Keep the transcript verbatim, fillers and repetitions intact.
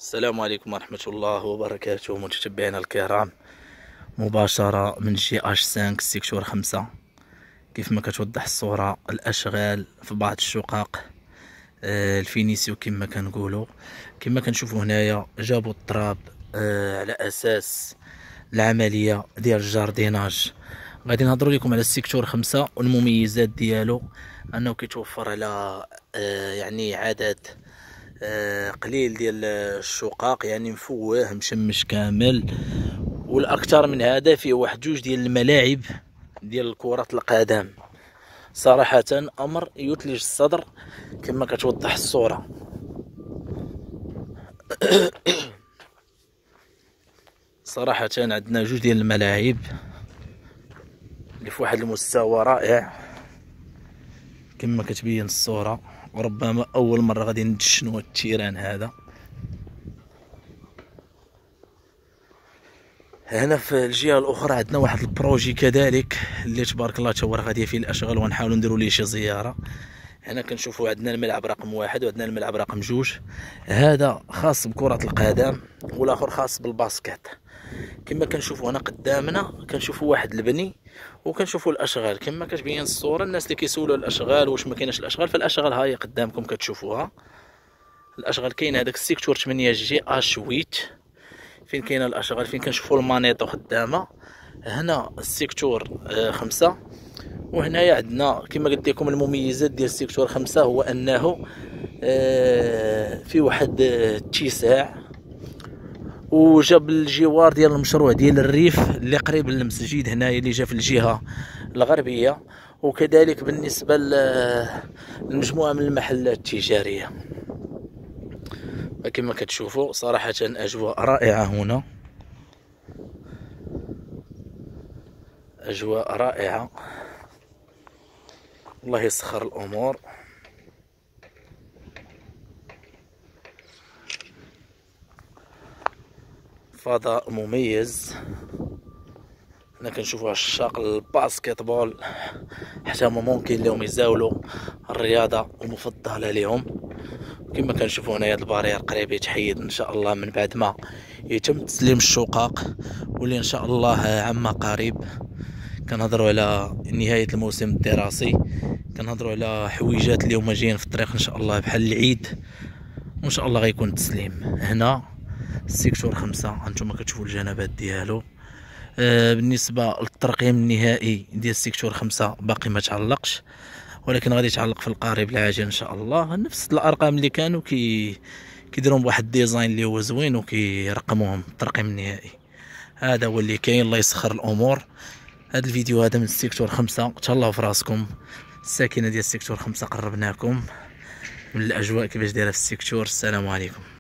السلام عليكم ورحمة الله وبركاته متتبعينا الكرام. مباشرة من جي اش خمسة سيكتور خمسة. كيف ما كتوضح الصورة، الأشغال في بعض الشقق، آه الفينيسيو كما كنقولوا. كما كنشوفوا هنايا جابوا التراب آه على أساس العملية ديال الجارديناج. غادي نهضروا لكم على السيكتور خمسة والمميزات ديالو، أنه كيتوفر على آه يعني عدد آه قليل ديال الشقق، يعني مفوه مشمش كامل. والاكثر من هذا فيه واحد جوج ديال الملاعب ديال كرة القدم. صراحة امر يثلج الصدر كما كتوضح الصورة. صراحة عندنا جوج ديال الملاعب اللي في واحد المستوى رائع كما كتبين الصورة، وربما اول مرة غادي ندشنوا التيران هذا. هنا في الجهه الاخرى عندنا واحد البروجي كذلك اللي تبارك الله تا هو غادي فيه الاشغال، وغنحاولوا نديروا ليه شي زياره. هنا كنشوفوا عندنا الملعب رقم واحد وعندنا الملعب رقم جوج، هذا خاص بكره القدم والاخر خاص بالباسكت. كما كنشوفوا هنا قدامنا كنشوفوا واحد البني وكنشوفوا الاشغال كما كتبين الصوره. الناس اللي كيسولوا الاشغال واش ما كايناش الاشغال، فالاشغال ها هي قدامكم كتشوفوها. الاشغال كاين هذاك السيكتور ثمانية جي اش ثمانية فين كاينه الاشغال، فين كنشوفوا المانيطو خدامه. هنا السيكتور آه خمسة. وهنايا عندنا كما قلت لكم المميزات ديال السيكتور خمسة هو انه آه في واحد اتساع، وجاب الجوار ديال المشروع ديال الريف اللي قريب للمسجد هنايا اللي جا في الجهه الغربيه، وكذلك بالنسبه للمجموعه من المحلات التجاريه. كما كتشوفوا صراحة أجواء رائعة هنا، أجواء رائعة. الله يسخر الأمور. فضاء مميز. هنا كنشوفوا عشاق الباسكت بول حتى هما ممكن لهم يزاولوا الرياضة المفضلة لهم. كما كنشوفوا هنايا البارير قريب يتحيد ان شاء الله من بعد ما يتم تسليم الشقق، واللي ان شاء الله عما قريب. كنهضروا على نهايه الموسم الدراسي، كنهضروا على حويجات اللي هما جايين في الطريق ان شاء الله بحال العيد، وان شاء الله غيكون التسليم. هنا السيكتور خمسة انتم كتشوفوا الجنبات ديالو. آه بالنسبه للترقيم النهائي ديال السيكتور خمسة باقي ما تعلقش، ولكن غادي يتعلق في القريب العاجل ان شاء الله. نفس الارقام اللي كانوا كي كيديروا بواحد الديزاين اللي هو زوين وكيرقموهم الترقيم النهائي. هذا هو اللي كاين. الله يسخر الامور. هذا الفيديو هذا من السيكتور خمسة. تهلاو في راسكم. الساكنه ديال السيكتور خمسة قربناكم من الاجواء كيفاش دايره في السيكتور. السلام عليكم.